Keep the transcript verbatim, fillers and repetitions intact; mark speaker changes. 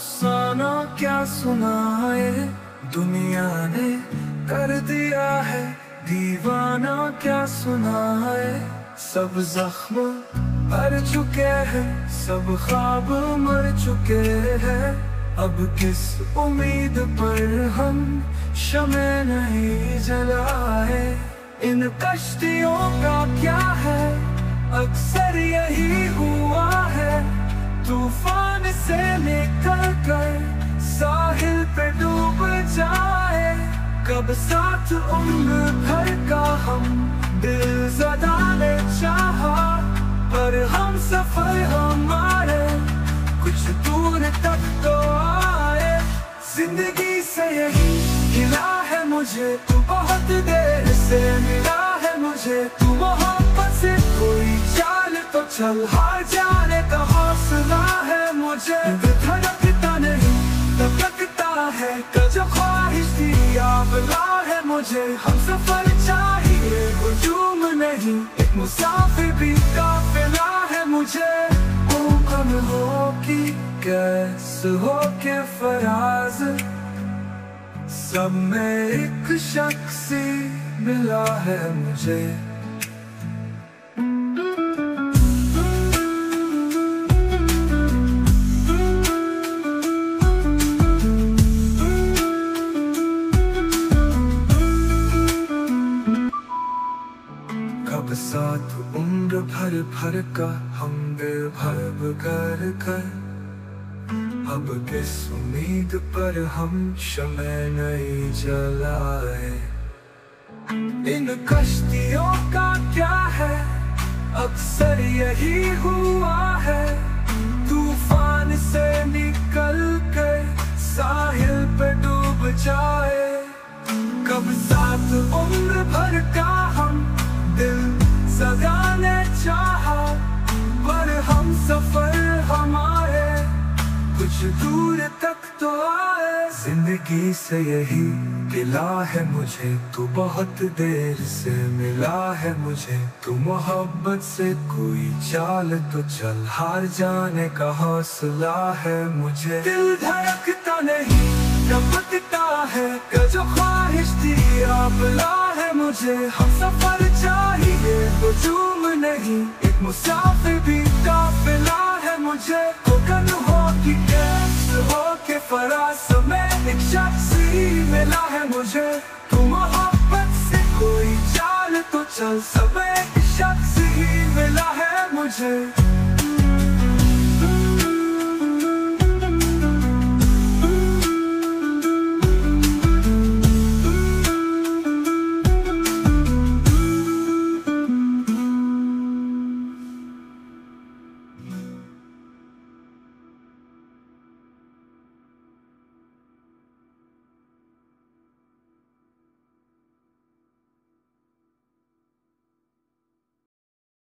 Speaker 1: अफसाना क्या सुनाए, दुनिया ने कर दिया है दीवाना क्या सुनाए। सब जख्म भर चुके हैं, सब ख्वाब मर चुके हैं। अब किस उम्मीद पर हम शमे नहीं जलाए। इन कश्तियों का क्या है, अक्सर यही हुआ है। तूफान से निकल कर साहिल पे डूब जाए। कब साथ उम्र भर का हम दिल ज़दा ने चाहा, पर हम सफर हमारे कुछ दूर तक तो आए। जिंदगी से यही मिला है मुझे, तू बहुत देर से मिला है मुझे। तू मोहब्बत से कोई चाल तो चल, हार जाने का हौसला है मुझे। धड़कता नहीं धड़कता है, कल जो ख्वाहिश थी आबला है मुझे। हम सफर चाहिए हुजूम नहीं, एक मुसाफिर भी काफिला है मुझे। कम हो कि कैस हो के फराज, सब में एक शख्स मिला है मुझे। कब साथ उम्र भर भर का हम दिल भर कर कर। अब किस उम्मीद पर हम शमे नहीं जलाए। इन कश्तियों का क्या है, अक्सर यही हुआ है। तूफान से निकल कर साहिल पे डूब जाए। कब साथ उम्र भर का हम दिल सदा ने चाहा, पर हम सफर हमारे कुछ दूर तक तो आए। जिंदगी से यही मिला है मुझे, तू बहुत देर से मिला है मुझे। तू मोहब्बत से कोई चाल तो चल, हार जाने का हौसला है मुझे। दिल धड़कता नहीं धड़कता है, कल जो ख्वाहिश थी आबला है मुझे। हम सफर चाहिए हुजूम नहीं, एक मुसाफिर भी काफिला है मुझे। कोकन हो कि कैस हो के फराज में एक शख्स ही मिला है मुझे। तू मोहब्बत से कोई चाल तो चल, सब एक शख्स ही मिला है मुझे।